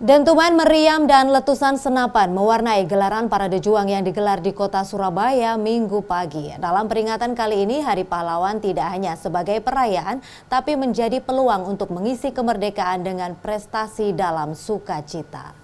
Dentuman meriam dan letusan senapan mewarnai gelaran Parade Juang yang digelar di kota Surabaya Minggu pagi. Dalam peringatan kali ini, Hari Pahlawan tidak hanya sebagai perayaan, tapi menjadi peluang untuk mengisi kemerdekaan dengan prestasi dalam sukacita.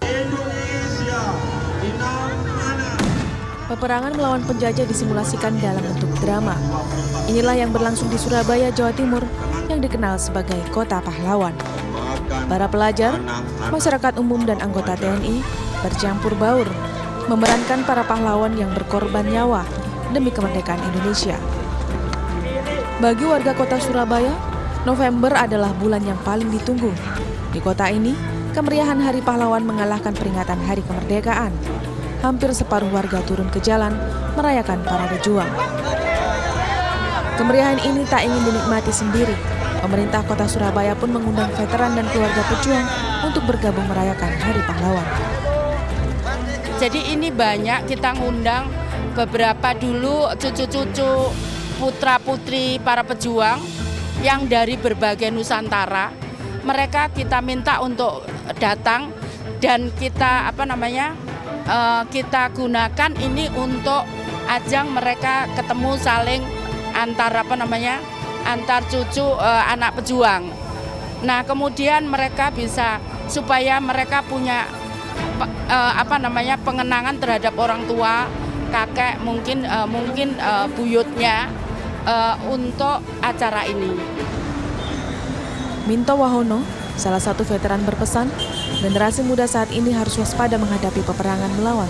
Peperangan melawan penjajah disimulasikan dalam bentuk drama. Inilah yang berlangsung di Surabaya, Jawa Timur, yang dikenal sebagai Kota Pahlawan. Para pelajar, masyarakat umum dan anggota TNI bercampur baur, memerankan para pahlawan yang berkorban nyawa demi kemerdekaan Indonesia. Bagi warga kota Surabaya, November adalah bulan yang paling ditunggu. Di kota ini, kemeriahan Hari Pahlawan mengalahkan peringatan Hari Kemerdekaan. Hampir separuh warga turun ke jalan merayakan Parade Juang. Kemeriahan ini tak ingin dinikmati sendiri. Pemerintah kota Surabaya pun mengundang veteran dan keluarga pejuang untuk bergabung merayakan Hari Pahlawan. Jadi ini banyak kita ngundang beberapa dulu cucu-cucu putra-putri para pejuang yang dari berbagai Nusantara. Mereka kita minta untuk datang dan kita kita gunakan ini untuk ajang mereka ketemu saling antar cucu anak pejuang. Nah, kemudian mereka bisa supaya mereka punya pengenangan terhadap orang tua, kakek, mungkin buyutnya untuk acara ini. Minto Wahono, salah satu veteran, berpesan, generasi muda saat ini harus waspada menghadapi peperangan melawan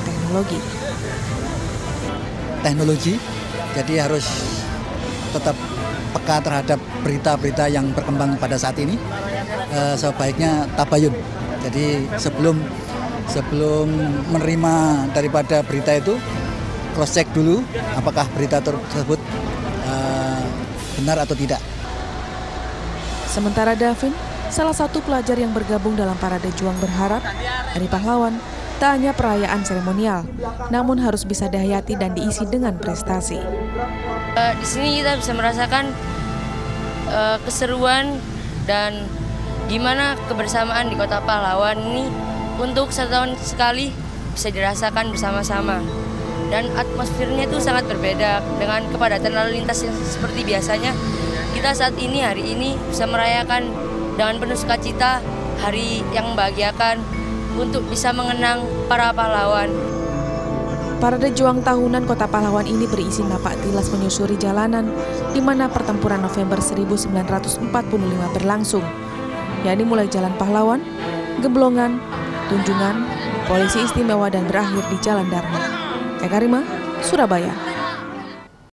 teknologi. Jadi harus tetap peka terhadap berita-berita yang berkembang pada saat ini. Sebaiknya tabayun. Jadi sebelum menerima daripada berita itu, cross check dulu apakah berita tersebut benar atau tidak. Sementara Davin, salah satu pelajar yang bergabung dalam Parade Juang, berharap Hari Pahlawan tak hanya perayaan seremonial, namun harus bisa dihayati dan diisi dengan prestasi. Di sini kita bisa merasakan keseruan dan gimana kebersamaan di Kota Pahlawan ini untuk setahun sekali bisa dirasakan bersama-sama. Dan atmosfernya itu sangat berbeda dengan kepadatan lalu lintas yang seperti biasanya. Kita saat ini, hari ini bisa merayakan dengan penuh sukacita, hari yang membahagiakan untuk bisa mengenang para pahlawan. Parade Juang tahunan Kota Pahlawan ini berisi napak tilas menyusuri jalanan di mana pertempuran November 1945 berlangsung, yakni mulai Jalan Pahlawan, Gemblongan, Tunjungan, Polisi Istimewa, dan berakhir di Jalan Dharma. Eka Rima, Surabaya.